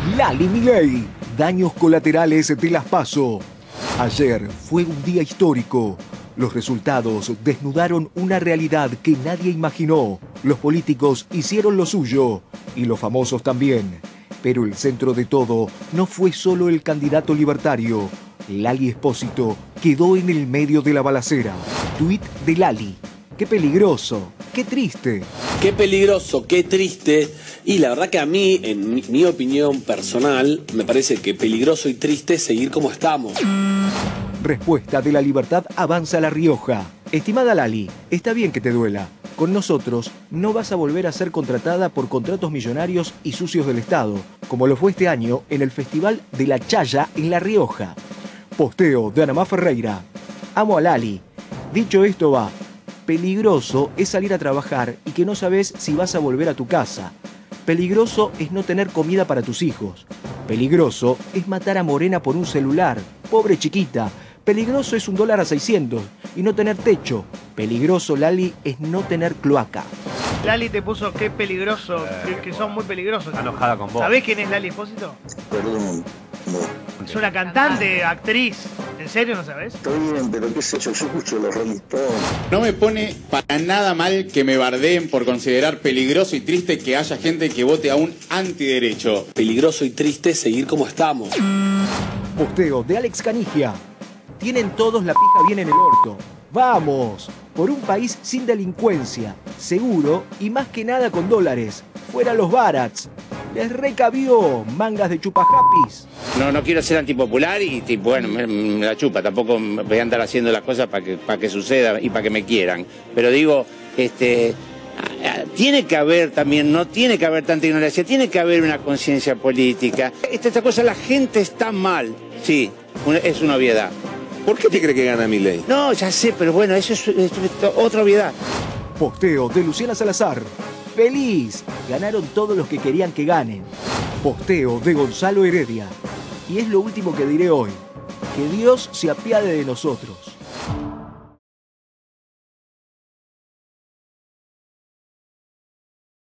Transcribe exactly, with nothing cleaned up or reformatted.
Lali Milei, daños colaterales de las PASO. Ayer fue un día histórico. Los resultados desnudaron una realidad que nadie imaginó. Los políticos hicieron lo suyo y los famosos también. Pero el centro de todo no fue solo el candidato libertario. Lali Espósito quedó en el medio de la balacera. Tuit de Lali. ¡Qué peligroso! ¡Qué triste! Qué peligroso, qué triste. Y la verdad que a mí, en mi, mi opinión personal, me parece que peligroso y triste seguir como estamos. Respuesta de La Libertad avanza a La Rioja. Estimada Lali, está bien que te duela. Con nosotros no vas a volver a ser contratada por contratos millonarios y sucios del Estado, como lo fue este año en el Festival de la Chaya en La Rioja. Posteo de Anamá Ferreira. Amo a Lali. Dicho esto va. Peligroso es salir a trabajar y que no sabes si vas a volver a tu casa. Peligroso es no tener comida para tus hijos. Peligroso es matar a Morena por un celular. Pobre chiquita. Peligroso es un dólar a seiscientos y no tener techo. Peligroso, Lali, es no tener cloaca. Lali te puso qué peligroso, que, que son muy peligrosos. Está enojada con vos. ¿Sabés quién es Lali Espósito? Perdón, no. Es una cantante, actriz. ¿En serio no sabés? Está bien, pero qué sé yo, yo escucho los Rolling Stones. No me pone para nada mal que me bardeen por considerar peligroso y triste que haya gente que vote a un antiderecho. Peligroso y triste seguir como estamos. Posteo de Alex Canigia. Tienen todos la pija bien en el orto. ¡Vamos! Por un país sin delincuencia, seguro y más que nada con dólares. ¡Fuera los barats! Les recabió, mangas de chupajapis. No, no quiero ser antipopular y tipo, bueno, me, me la chupa. Tampoco voy a andar haciendo las cosas para que, para que suceda y para que me quieran. Pero digo, este, tiene que haber también, no tiene que haber tanta ignorancia, tiene que haber una conciencia política. Esta, esta cosa, la gente está mal, sí, una, es una obviedad. ¿Por qué te cree que gana Milei? No, ya sé, pero bueno, eso es, es, es otra obviedad. Posteo de Luciana Salazar. ¡Feliz! Ganaron todos los que querían que ganen. Posteo de Gonzalo Heredia. Y es lo último que diré hoy. Que Dios se apiade de nosotros.